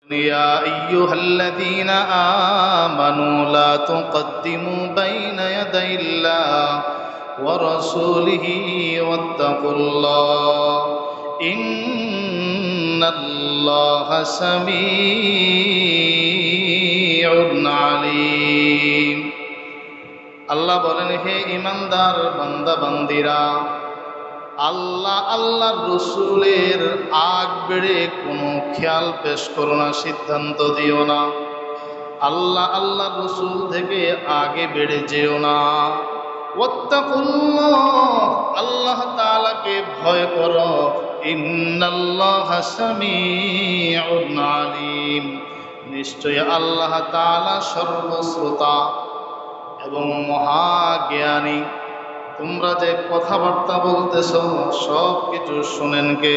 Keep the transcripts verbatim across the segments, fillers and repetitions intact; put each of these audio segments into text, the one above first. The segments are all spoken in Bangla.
يا أيها الذين آمنوا لا تقدموا بين يدي الله ورسوله واتقوا الله إن الله سميع عليم আল্লাহ বলেন, হে ঈমানদার বান্দা বান্দিরা, আল্লাহ আল্লাহর রসুলের আগ বেড়ে কোনো খেয়াল পেশ করো না, সিদ্ধান্ত দিও না। আল্লাহ আল্লাহর রসুল থেকে আগে বেড়ে যেও না। ওয়াত্তাকুল্লাহ, আল্লাহ তাআলাকে ভয় করো। ইন্নাল্লাহা সামিউন আলিম, নিশ্চয় আল্লাহ তাআলা সর্বশ্রোতা এবং মহাজ্ঞানী। তোমরা যে কথাবার্তা বলতেছ সব কিছু শোনেন কে?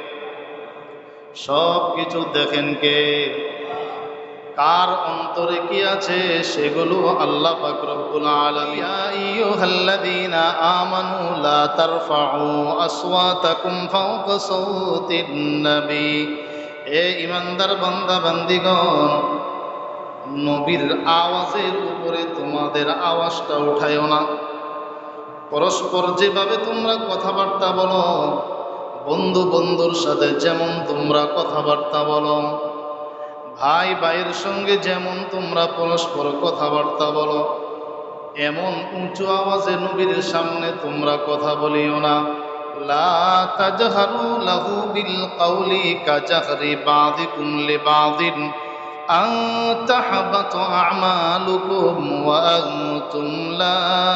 সব কিছু দেখেন কে? কার অন্তরে কি আছে সেগুলো আল্লাহ পাক রব্বুল আলামিন। ইয়া আইয়ুহাল্লাযীনা আমানু লা তারফাউ আসওয়াতাকুম ফাওকা সাওতিন নবী, এ ঈমানদার বান্দা বান্দিগণ, নবীর আওয়াজের উপরে তোমাদের আওয়াজটা উঠায়ও না। পরস্পর যেভাবে তোমরা কথাবার্তা বলো, বন্ধু বন্ধুর সাথে যেমন তোমরা কথাবার্তা বলো, ভাই ভাইয়ের সঙ্গে যেমন তোমরা পরস্পর কথাবার্তা বলো, এমন উঁচু আওয়াজে নবীর সামনে তোমরা কথা বলিও না। লা তাজহারু লাহু বিল কাউলি কাজাহরি বাযিকুম লিবাযিন আন তাহবাতু আমালুকুম ওয়া আনতুম লা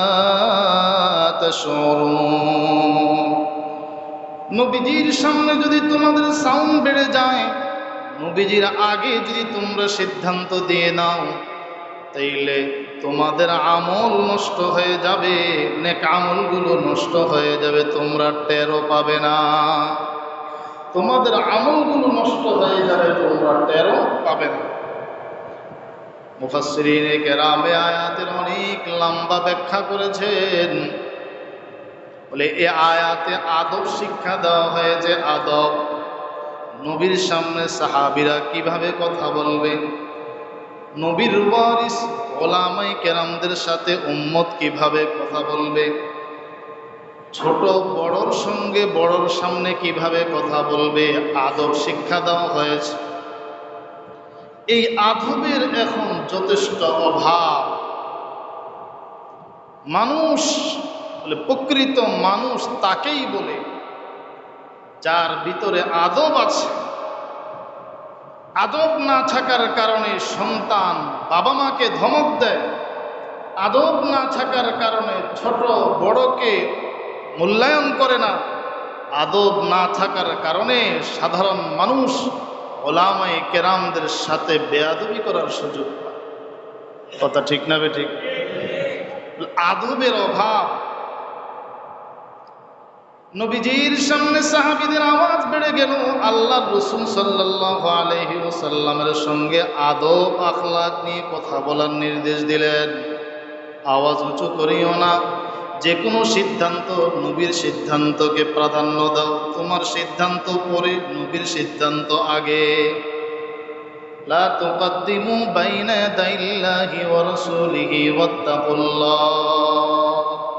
তাশউরুন। নবীজির সামনে যদি তোমাদের সাউন্ড বেড়ে যায়, নবীজির আগে যদি তোমরা সিদ্ধান্ত দিয়ে নাও, তাইলে তোমাদের আমল নষ্ট হয়ে যাবে, নেক আমলগুলো নষ্ট হয়ে যাবে, তোমরা টেরও পাবে না। তোমাদের আমলগুলো নষ্ট হয়ে যাবে, তোমরা টেরও পাবে না। মুফাসসিরিনে কেরামে আয়াতের অনেক লম্বা ব্যাখ্যা করেছেন। বলে এই আয়াতে আদব শিক্ষা দেওয়া হয়েছে। আদব, নবীর সামনে সাহাবীরা কিভাবে কথা বলবে, নবীর ওয়ারিস ওলামায়ে কেরামদের সাথে উম্মত কিভাবে কথা বলবে, ছোট বড়র সঙ্গে বড়র সামনে কিভাবে কথা বলবে, আদব শিক্ষা দেওয়া হয়েছে। এই আদবের এখন যথেষ্ট অভাব। মানুষ বলে, প্রকৃত মানুষ তাকেই বলে যার ভিতরে আদব আছে। আদব না থাকার কারণে সন্তান বাবা মাকে ধমক দেয়, আদব না থাকার কারণে ছোট বড়কে মূল্যায়ন করে না, আদব না থাকার কারণে সাধারণ মানুষ ওলামায়ে কেরামদের সাথে বেয়াদবি করার সুযোগ পায়। কথা ঠিক না বেঠিক? আদবের অভাব। নবীজির সামনে সাহাবীদের আওয়াজ বেড়ে গেল, আল্লাহর রাসূল সাল্লাল্লাহু আলাইহি ওয়াসাল্লামের সঙ্গে আদব আখলাক নিয়ে কথা বলার নির্দেশ দিলেন। আওয়াজ উঁচু করিও না, যে কোনো সিদ্ধান্ত নবীর সিদ্ধান্তকে প্রাধান্য দাও। তোমার সিদ্ধান্ত পরে, নবীর সিদ্ধান্ত আগে। লা তুকদ্দিমু বাইনা ইয়াদাইল্লাহি ওয়া রাসূলিহি ওয়াত্তাকুল্লাহ।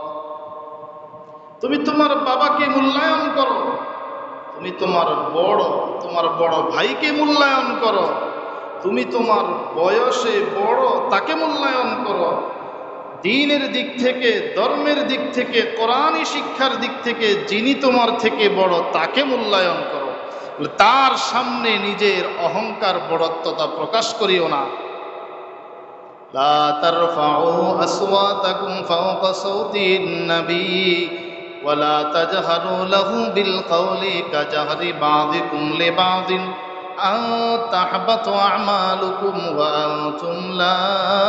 তুমি তোমার বাবাকে মূল্যায়ন করো, তুমি তোমার বড় তোমার বড় ভাইকে মূল্যায়ন করো, তুমি তোমার বয়সে বড় তাকে মূল্যায়ন করো। দ্বীনের দিক থেকে, ধর্মের দিক থেকে, কোরআনী শিক্ষার দিক থেকে যিনি তোমার থেকে বড় তাকে মূল্যায়ন করো। তার সামনে নিজের অহংকার বড়ত্বতা প্রকাশ করিও না। লা তারফাউ আসওয়াতাকুম ফাওকা সাওতিন নবী ওয়ালা তাজহারু লাহু বিল কাওলি কাজাহরি বাযিকুম লিবাযিন আন তাহবাতু আমালুকুম ওয়া আনতুম লা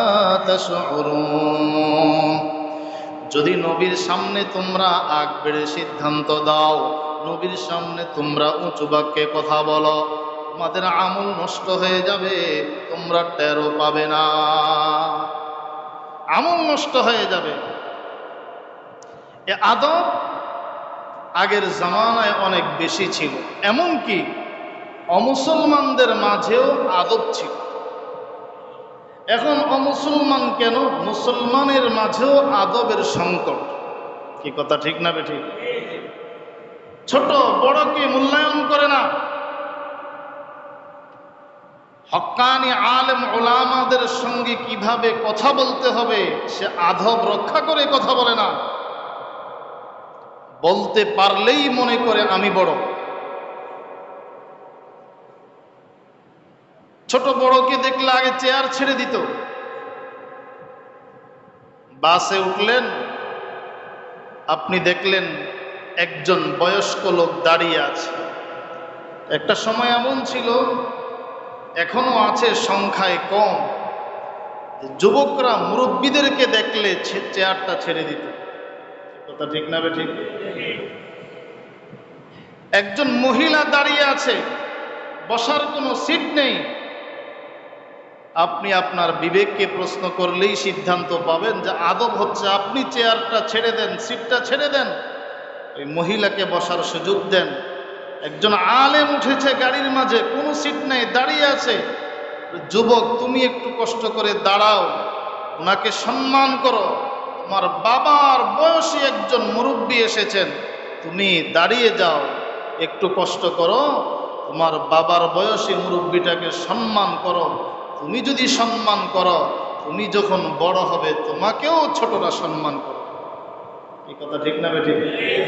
তাশউরুন। যদি নবীর সামনে তোমরা আগ বেড়ে সিদ্ধান্ত দাও, নবীর সামনে তোমরা উঁচু বাক্যে কথা বলো, তোমাদের আমল নষ্ট হয়ে যাবে, তোমরা টেরও পাবে না, আমল নষ্ট হয়ে যাবে। এ আদব আগের জামানায় অনেক বেশি ছিল। এমনকি অমুসলমানদের মাঝেও আদব ছিল। এখন অমুসলমান কেন, মুসলমানের মাঝেও আদবের সংকট। কি কথা ঠিক না বেঠিক? ছোট বড়কে মূল্যায়ন করে না। হক্কানি আলেম ওলামাদের সঙ্গে কিভাবে কথা বলতে হবে সে আদব রক্ষা করে কথা বলে না। বলতে পারলেই মনে করে আমি বড়। ছোট বড়কে দেখলে আগে চেয়ার ছেড়ে দিত। বাসে উঠলেন, আপনি দেখলেন একজন বয়স্ক লোক দাঁড়িয়ে আছে। একটা সময় এমন ছিল, এখনো আছে, সংখ্যায় কম, যুবকরা মুরব্বীদেরকে দেখলে চেয়ারটা ছেড়ে দিত। কথা ঠিক না বেঠিক? একজন মহিলা দাঁড়িয়ে আছে, বসার কোনো সিট নেই। আপনি আপনার বিবেককে প্রশ্ন করলেই সিদ্ধান্ত পাবেন যে আদব হচ্ছে আপনি চেয়ারটা ছেড়ে দেন, সিটটা ছেড়ে দেন, ওই মহিলাকে বসার সুযোগ দেন। একজন আলেম উঠেছে গাড়ির মাঝে, কোনো সিট নেই, দাঁড়িয়ে আছে। যুবক, তুমি একটু কষ্ট করে দাঁড়াও, ওনাকে সম্মান করো। তোমার বাবার বয়সী একজন মুরব্বী এসেছেন, তুমি দাঁড়িয়ে যাও, একটু কষ্ট করো, তোমার বাবার বয়সী মুরব্বীটাকে সম্মান করো। তুমি যদি সম্মান করো, তুমি যখন বড় হবে তোমাকেও ছোটরা সম্মান করো। এই কথা ঠিক না বেঠিক?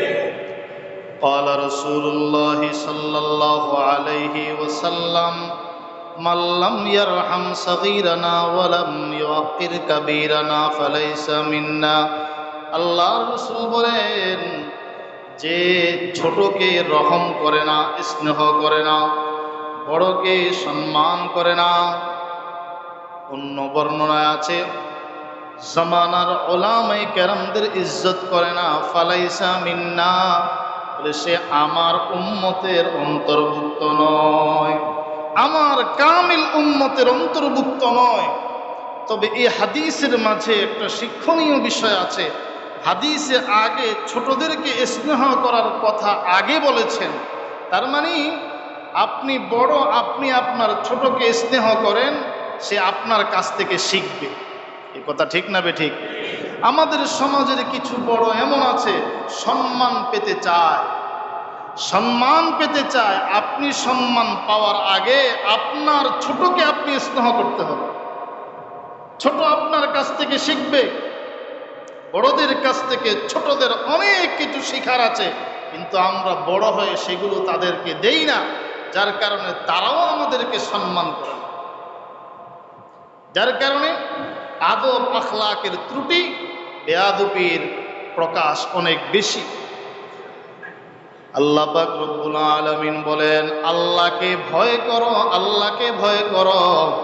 قال رسول الله صلى الله عليه وسلم من لم يرحم صغيرنا ولم يوقر كبيرنا فليس منا। আল্লাহর রাসূল বলেন, যে ছোটকে রহম করে না, স্নেহ করে না, বড়কে সম্মান করে না। অন্য বর্ণনায় আছে জামানার ওলামায়ে কেরামদের ইজ্জত করে না, ফালাইসা মিন্না, বলে সে আমার উম্মতের অন্তর্ভুক্ত নয়, আমার কামিল উম্মতের অন্তর্ভুক্ত নয়। তবে এই হাদিসের মাঝে একটা শিক্ষণীয় বিষয় আছে। হাদিসে আগে ছোটদেরকে স্নেহ করার কথা আগে বলেছেন। তার মানে আপনি বড়, আপনি আপনার ছোটকে স্নেহ করেন, সে আপনার কাছ থেকে শিখবে। এই কথা ঠিক না বেঠিক? আমাদের সমাজের কিছু বড় এমন আছে, সম্মান পেতে চায়, সম্মান পেতে চায়। আপনি সম্মান পাওয়ার আগে আপনার ছোটকে আপনি স্নেহ করতে হবে। ছোট আপনার কাছ থেকে শিখবে, বড়দের কাছ থেকে ছোটদের অনেক কিছু শেখার আছে, কিন্তু আমরা বড় হয়ে সেগুলো তাদেরকে দেই না, যার কারণে তারাও আমাদেরকে সম্মান করে না। যার কারণে আদব আখলাকের ত্রুটি, বেয়াদবির প্রকাশ অনেক বেশি। আল্লাহ পাক রব্বুল আলামিন বলেন, আল্লাহকে ভয় করো, আল্লাহকে ভয় করো।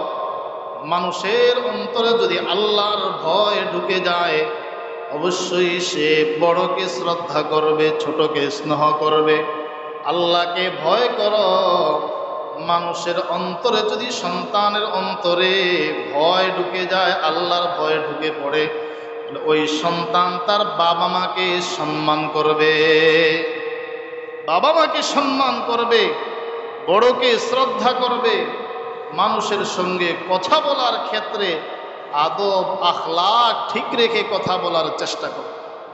মানুষের অন্তরে যদি আল্লাহর ভয় ঢুকে যায়, অবশ্যই সে বড়কে শ্রদ্ধা করবে, ছোটকে স্নেহ করবে। আল্লাহকে ভয় করো। মানুষের অন্তরে যদি সন্তানের অন্তরে ভয় ঢুকে যায়, আল্লাহর ভয় ঢুকে পড়ে, ওই সন্তান তার বাবা মাকে সম্মান করবে, বাবা মাকে সম্মান করবে, বড়কে শ্রদ্ধা করবে। মানুষের সঙ্গে কথা বলার ক্ষেত্রে আদব আখলাক ঠিক রেখে কথা বলার চেষ্টা করবে।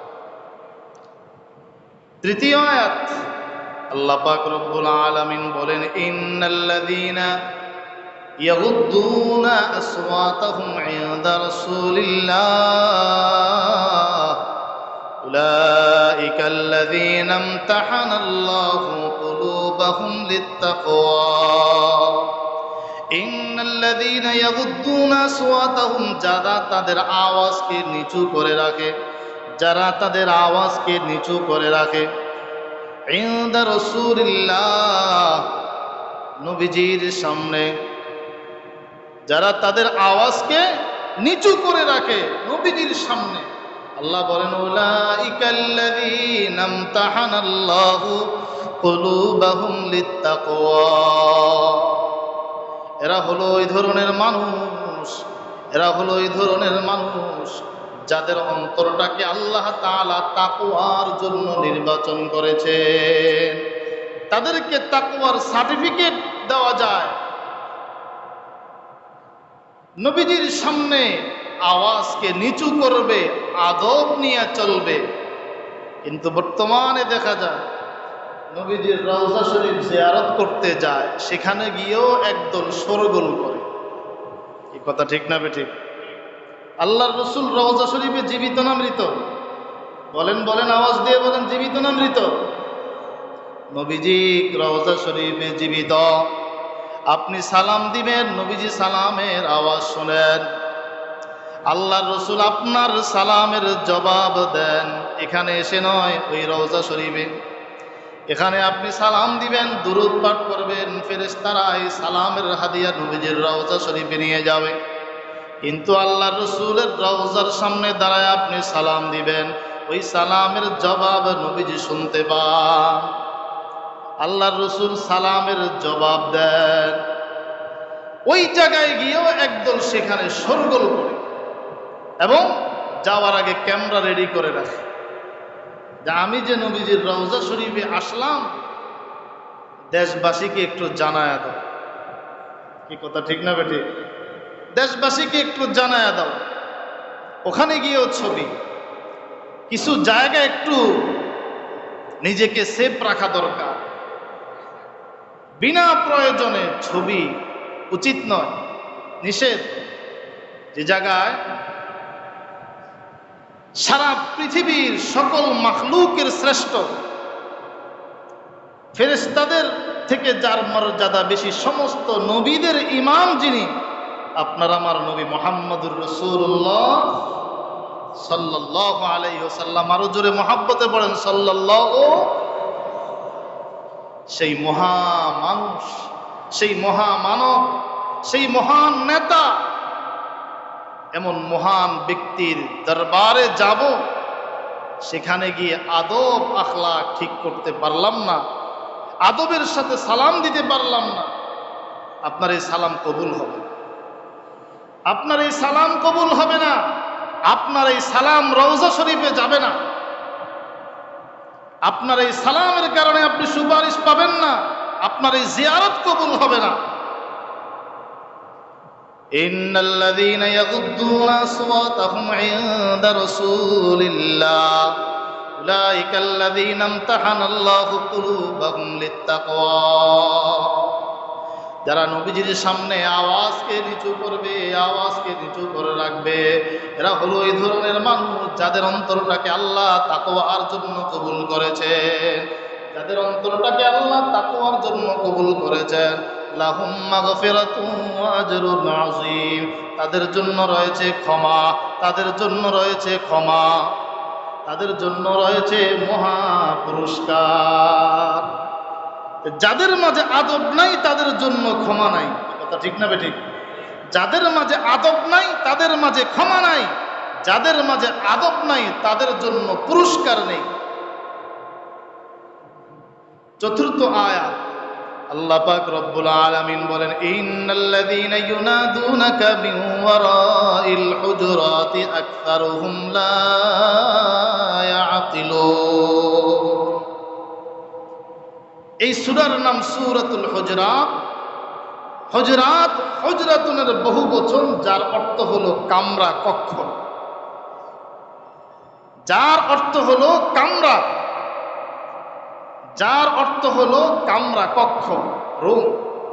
তৃতীয় আয়াত, আল্লাহ পাক রব্বুল আলামিন বলেন, ইন্নাল্লাযীনা ইয়াগুদ্দুনা আসওয়াতাহুম ইনদা রাসূলিল্লাহ উলাইকাল্লাযীনা ইমতাহানাল্লাহু কুলুবাহুম লিত্তাকওয়া। ইন্নাল্লাযীনা ইয়াগুদ্দুনা আসওয়াতাহুম, যারা তাদের আওয়াজকে নিচু করে রাখে, যারা তাদের আওয়াজকে নিচু করে রাখে, ইনদা রাসূলিল্লাহ, নবীজির সামনে, যারা তাদের আওয়াজকে নিচু করে রাখে নবীজির সামনে, আল্লাহ বলেন, উলাইকাল্লাযীনা ইমতাহানাল্লাহু কুলুবাহুম লিত্তাকওয়া। এরা হলো ওই ধরনের মানুষ, এরা হলো ওই ধরনের মানুষ যাদের অন্তরটাকে আল্লাহ তাআলা তাকওয়ার জন্য নির্বাচন করেছেন। তাদেরকে তাকওয়ার সার্টিফিকেট দেওয়া যায়, নবীজির সামনে আওয়াজকে নিচু করবে, আদব নিয়ে চলবে। কিন্তু বর্তমানে দেখা যায় নবীজির রওজা শরীফ জিয়ারত করতে যায়, সেখানে গিয়েও একদল শোরগোল করে। এই কথা ঠিক না বেঠিক? আল্লাহর রসুল রওজা শরীফে জীবিত না মৃত? বলেন বলেন, আওয়াজ দিয়ে বলেন, জীবিত না মৃত? নবীজি রওজা শরীফে জীবিত। আপনি সালাম দিবেন, নবীজি সালামের আওয়াজ শোনেন। আল্লাহর রসুল আপনার সালামের জবাব দেন, এখানে এসে নয়, ওই রওজা শরীফে। এখানে আপনি সালাম দিবেন, দুরূদ পাঠ করবেন, ফেরেশতারা এই সালামের হাদিয়া নবীজির রওজা শরীফে নিয়ে যাবে। কিন্তু আল্লাহর রসুলের রওজার সামনে দাঁড়ায় আপনি সালাম দিবেন, ওই সালামের জবাব নবীজি শুনতে পান। আল্লাহর রসুল সালামের জবাব দেন, ওই জায়গায় গিয়েও একদল সেখানে শোরগোল করে এবং যাওয়ার আগে ক্যামেরা রেডি করে রাখে যে আমি যে নবীজির রওজা শরীফে আসলাম, দেশবাসীকে একটু জানায়া দাও। কি কথা ঠিক না বেটি? দেশবাসীকে একটু জানায়া দাও। ওখানে গিয়েও ছবি, কিছু জায়গা একটু নিজেকে সেফ রাখা দরকার। বিনা প্রয়োজনে ছবি উচিত নয়, নিষেধ। যে জায়গায় সারা পৃথিবীর সকল মাখলুকের শ্রেষ্ঠ, ফেরেশতাদের থেকে যার মর্যাদা বেশি, সমস্ত নবীদের ইমাম যিনি, আপনার আমার নবী মুহাম্মদুর রাসূলুল্লাহ সাল্লাল্লাহু আলাইহি ওয়াসাল্লাম। আরো জোরে মহাব্বতে পড়েন সাল্লাল্লাহু। সেই মহা মানুষ, সেই মহা মানব, সেই মহান নেতা, এমন মহান ব্যক্তির দরবারে যাব, সেখানে গিয়ে আদব আখলাক ঠিক করতে পারলাম না, আদবের সাথে সালাম দিতে পারলাম না, আপনার এই সালাম কবুল হবে, আপনার এই সালাম কবুল হবে না, আপনার এই সালাম রওজা শরীফে যাবে না, আপনার এই সালামের কারণে আপনি সুপারিশ পাবেন না, আপনার এই জিয়ারত কবুল হবে না। ইন্নাল্লাযীনা ইয়াগুদ্দুনা আসওয়াতাহুম ইনদা রাসূলিল্লাহ উলাইকাল্লাযীনা ইমতাহানাল্লাহু কুলুবাহুম লিত্তাকওয়া। যারা নবীজির সামনে আওয়াজকে নিচু করবে, আওয়াজকে নিচু করে রাখবে, এরা হলো এই ধরনের মানুষ যাদের অন্তরটাকে আল্লাহ তাকওয়ার জন্য কবুল করেছেন, যাদের অন্তরটাকে আল্লাহ তাকওয়ার জন্য কবুল করেছেন। লাহুম মাগফিরাতুন ওয়া আজরুন আযীম, তাদের জন্য রয়েছে ক্ষমা, তাদের জন্য রয়েছে ক্ষমা, তাদের জন্য রয়েছে মহা পুরস্কার। যাদের মাঝে আদব নাই তাদের জন্য ক্ষমা নাই। কথা ঠিক না বেঠিক? যাদের মাঝে আদব নাই তাদের মাঝে ক্ষমা নাই, যাদের মাঝে আদব নাই তাদের জন্য পুরস্কার নেই। চতুর্থ আয়াত, আল্লাহ পাক রব্বুল আলামিন বলেন, ইন্নাল্লাযীনা ইউনাদুনাকা মিন ওয়ারাইল হুজুরাতি আকসারুহুম লা ইয়াকিলুন। এই সূরার নাম সূরাতুল হুজরাত। হুজরাত হুজরাতুনের বহু বচন, যার অর্থ হলো কামরা, কক্ষ, যার অর্থ হলো কামরা, যার অর্থ হলো কামরা, কক্ষ, রুম।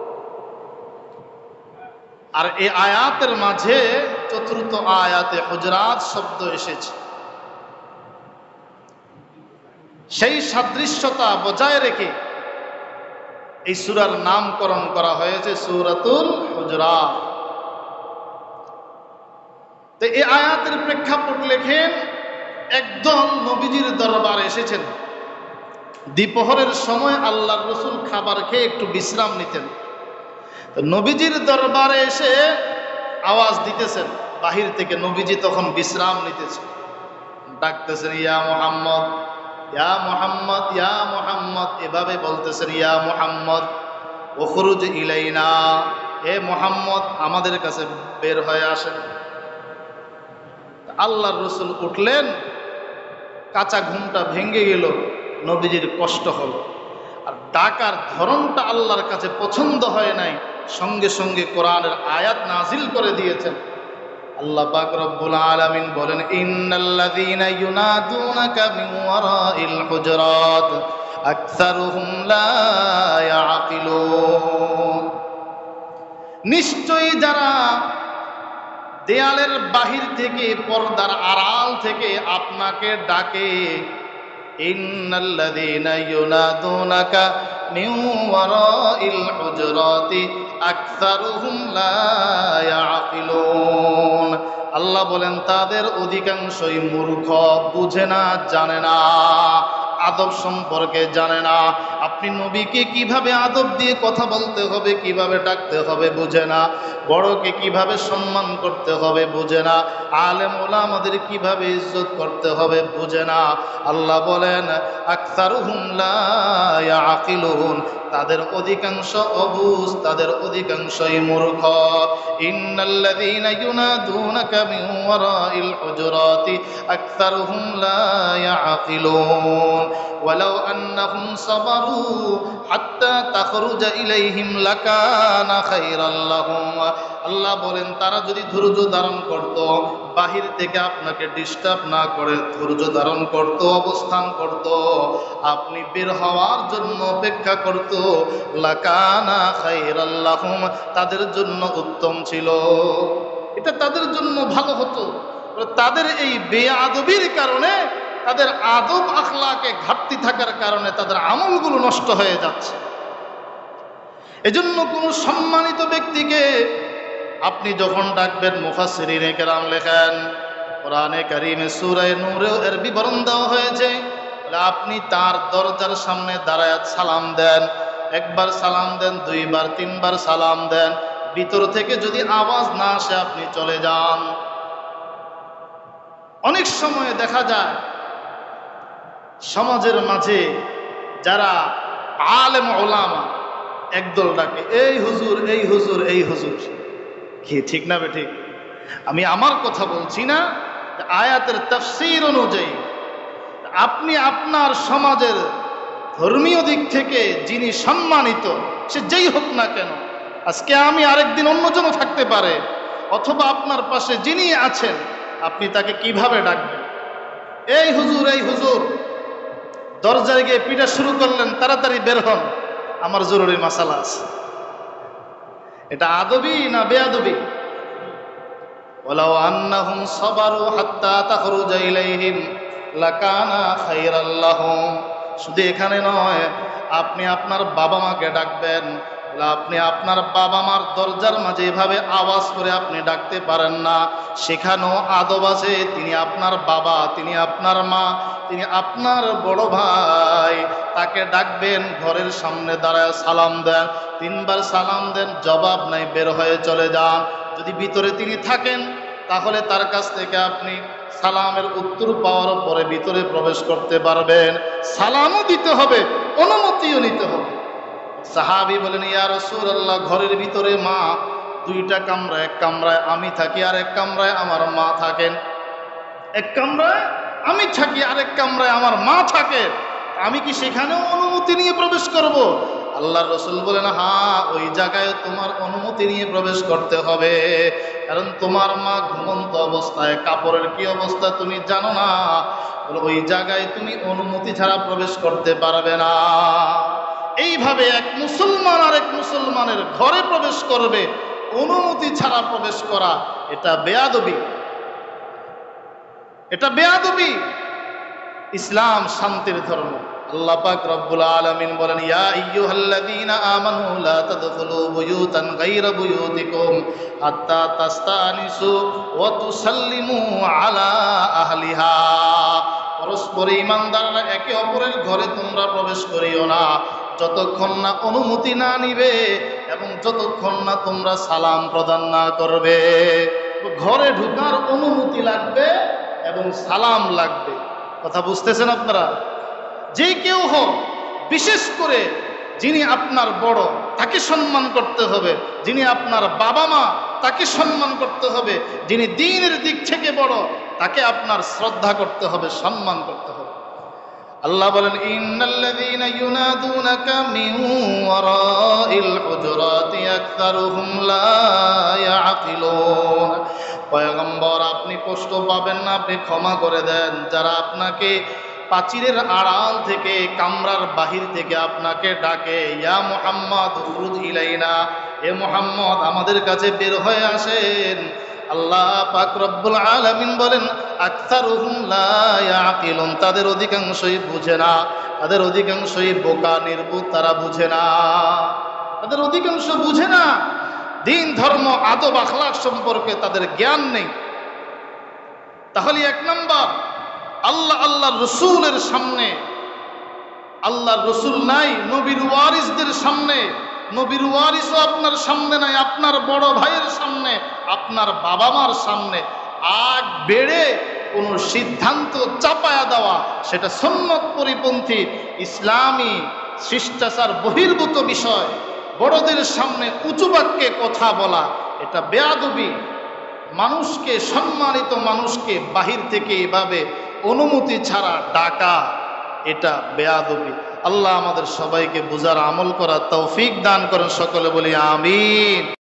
আর এই আয়াতের মাঝে চতুর্থ আয়াতে হুজরাত শব্দ এসেছে। সেই সাদৃশ্যতা বজায় রেখে এই সূরার নামকরণ করা হয়েছে সূরাতুল হুজরাত। তো এই আয়াতের প্রেক্ষাপট লেখেন, একদল নবীজির দরবারে এসেছেন। দ্বিপ্রহরের সময় আল্লাহর রাসূল খাবার খেয়ে একটু বিশ্রাম নিতেন। তো নবীজির দরবারে এসে আওয়াজ দিতেছেন বাহির থেকে, নবীজি তখন বিশ্রাম নিতেছেন, ডাকতেছেন, ইয়া মুহাম্মদ, ইয়া মুহাম্মদ, ইয়া মুহাম্মদ, এভাবে বলতেছেন, ইয়া মুহাম্মদ উখরুজ ইলাইনা, হে মুহাম্মদ আমাদের কাছে বের হয়ে আসেন। আল্লাহর রাসূল উঠলেন, কাঁচা ঘুমটা ভেঙে গেল, নবীজির কষ্ট হল। আর ডাকার ধরনটা আল্লাহর কাছে পছন্দ হয় নাই, সঙ্গে সঙ্গে কোরআনের আয়াত নাজিল করে দিয়েছেন। আল্লাহ পাক রব্বুল আলামিন বলেন, ইন্নাল্লাযীনা ইউনাদুনাকা মিন ওয়ারাইল হুজুরাত আকসারুহুম লা ইয়াকিলুন। নিশ্চয়ই যারা দেয়ালের বাহির থেকে, পর্দার আড়াল থেকে আপনাকে ডাকে, ইন্নাল্লাযীনা ইউনাদুনাকা মিন ওয়ারাইল হুজুরাতি আকসারুহুম লা ইয়াকিলুন। আল্লাহ বলেন তাদের অধিকাংশই মূর্খ, বুঝে না, জানে না, আদব সম্পর্কে জানে না। আপনি নবীকে কিভাবে আদব দিয়ে কথা বলতে হবে, কিভাবে ডাকতে হবে বুঝে না। বড়কে কিভাবে সম্মান করতে হবে বুঝে না। আলেম ওলামাদের কিভাবে ইজ্জত করতে হবে বুঝে না। আল্লাহ বলেন আকসারুহুম লা ইয়াকিলুন, তাদের অধিকাংশ অবুঝ, তাদের অধিকাংশই মূর্খ। ইন্নাল্লাযীনা ইউনাদুনাকা মিন ওয়ারাইল হুজুরাতি আকসারুহুম লা ইয়াকিলুন ওয়ালাউ আন্নাহুম সাবারু হাত্তা তাখরুজা ইলাইহিম লাকানা খায়রাল লাহুম। আল্লাহ বলেন তারা যদি ধৈর্য ধারণ করত, বাহির থেকে আপনাকে ডিস্টার্ব না করে ধৈর্য ধারণ করত, অবস্থান করত, আপনি বের হওয়ার জন্য অপেক্ষা করত, লাকানা খায়রাল লাহুম, তাদের জন্য উত্তম ছিল, এটা তাদের জন্য ভালো হতো। তাদের এই বেআদবির কারণে, তাদের আদব আখলাকে ঘাটতি থাকার কারণে তাদের আমলগুলো নষ্ট হয়ে যাচ্ছে। এজন্য কোন সম্মানিত ব্যক্তিকে আপনি যখন ডাকবেন, মুফাসসিরিনে কেরাম লেখেন, কোরআনে কারীমে সূরা নূরেও এর বিবরণ দেওয়া হয়েছে, আপনি তার দরজার সামনে দাঁড়ায় সালাম দেন। একবার সালাম দেন, দুইবার, তিনবার সালাম দেন, ভিতর থেকে যদি আওয়াজ না আসে আপনি চলে যান। অনেক সময় দেখা যায় সমাজের মাঝে যারা আলেম ওলামা একদল ডাকে, এই হুজুর, এই হুজুর, এই হুজুর। কি ঠিক না বেঠিক? আমি আমার কথা বলছি না, আয়াতের তাফসীর অনুযায়ী আপনি আপনার সমাজের ধর্মীয় দিক থেকে যিনি সম্মানিত, সে যেই হোক না কেন, আজকে আমি, আরেকদিন অন্যজনও থাকতে পারে, অথবা আপনার পাশে যিনি আছেন আপনি তাকে কিভাবে ডাকবেন? এই হুজুর, এই হুজুর। দরজায় গিয়ে পিটা শুরু করলেন, তাড়াতাড়ি বের হন, আমার জরুরি মাসালা আছে। এটা আদবি না বেয়াদবি? ওয়ালাউ আন্নাহুম সাবারু হাত্তা তাখরুজা ইলাইহিম লাকানা খায়রাল লাহুম। শুধু এখানে নয়, আপনি আপনার বাবা মাকে ডাকবেন, আপনি আপনার বাবা মার দরজার মাঝে এভাবে আওয়াজ করে আপনি ডাকতে পারেন না, সেখানেও আদব আছে। তিনি আপনার বাবা, তিনি আপনার মা, তিনি আপনার বড় ভাই, তাকে ডাকবেন, ঘরের সামনে দাঁড়ায় সালাম দেন, তিনবার সালাম দেন, জবাব নাই, বের হয়ে চলে যান। যদি ভিতরে তিনি থাকেন তাহলে তার কাছ থেকে আপনি সালামের উত্তর পাওয়ার পরে ভিতরে প্রবেশ করতে পারবেন। সালামও দিতে হবে, অনুমতিও নিতে হবে। সাহাবী বলেন, ইয়া রাসূলুল্লাহ, ঘরের ভিতরে মা, দুইটা কামরা, এক কামরায় আমি থাকি আর এক কামরায় আমার মা থাকেন। এক কামরায় আমি থাকি আর এক কামরায় আমার মা থাকে, আমি কি সেখানেও অনুমতি নিয়ে প্রবেশ করব? আল্লাহর রাসূল বলেন, হ্যাঁ, ওই জায়গায় তোমার অনুমতি নিয়ে প্রবেশ করতে হবে, কারণ তোমার মা ঘুমন্ত অবস্থায়, কাপড়ের কি অবস্থা তুমি জানো না, ওই জায়গায় তুমি অনুমতি ছাড়া প্রবেশ করতে পারবে না। এইভাবে এক মুসলমান আর এক মুসলমানের ঘরে প্রবেশ করবে, অনুমতি ছাড়া প্রবেশ করা, এটা বেয়াদবি, এটা বেয়াদবি। ইসলাম শান্তির ধর্ম। আল্লাহ পাক রব্বুল আলামিন বলেন, ইয়া আইয়ুহাল্লাযীনা আমানু লা তাদখুলু বুয়ুতান গায়রা বুয়ুতিকুম হাত্তা তাস্তানিসু ওয়া তুসাল্লিমু আলা আহলিহা। পরস্পর ঈমানদাররা একে অপরের ঘরে তোমরা প্রবেশ করিও না যতক্ষণ না অনুমতি না নিবে এবং যতক্ষণ না তোমরা সালাম প্রদান না করবে। ঘরে ঢোকার অনুমতি লাগবে এবং সালাম লাগবে। কথা বুঝতেছেন আপনারা? যে কেউ হোক, বিশেষ করে যিনি আপনার বড় তাকে সম্মান করতে হবে, যিনি আপনার বাবা মা তাকে সম্মান করতে হবে, যিনি দ্বীনের দিক থেকে বড় তাকে আপনার শ্রদ্ধা করতে হবে, সম্মান করতে হবে। আল্লাহ বলেন ইন্নাল্লাযীনা ইউনাদুনাকা মিন ওয়ারাইল হুজুরাতি আকসারুহুম লা ইয়াকিলুন। পয়গম্বর আপনি কষ্ট পাবেন না, আপনি ক্ষমা করে দেন। যারা আপনাকে পাচিরের আড়াল থেকে, কামরার বাহির থেকে আপনাকে ডাকে, ইয়া মুহাম্মদ উখরুজ ইলাইনা, এ মুহাম্মদ আমাদের কাছে বের হয়ে আসেন। আল্লাহ পাক রব্বুল আলামিন বলেন আকসারুহুম লা ইয়াকিলুন, তাদের অধিকাংশই বুঝে না, তাদের অধিকাংশই বোকা নির্বুধ, তারা বুঝে না, তাদের অধিকাংশ বুঝে না। দিন ধর্ম আদব আখলাক সম্পর্কে তাদের জ্ঞান নেই। তাহলে এক নম্বর, আল্লাহ আল্লাহ রসুলের সামনে, আল্লাহর রসুল নাই, নবীর ওয়ারিসদের সামনে, নবীর ওয়ারিসও আপনার সামনে নাই, আপনার বড় ভাইয়ের সামনে, আপনার বাবা মার সামনে আগ বেড়ে কোনো সিদ্ধান্ত চাপায়া দেওয়া, সেটা সুন্নত পরিপন্থী ইসলামী শিষ্টাচার বহির্ভূত বিষয়। বড়দের সামনে উঁচু বাক্যে কথা বলা এটা বেয়াদবি। মানুষকে, সম্মানিত মানুষকে বাহির থেকে এভাবে অনুমতি ছাড়া ডাকা এটা বেয়াদবি। আল্লাহ আমাদের সবাইকে বুঝার, আমল করার তৌফিক দান করেন। সকলে বলি আমিন।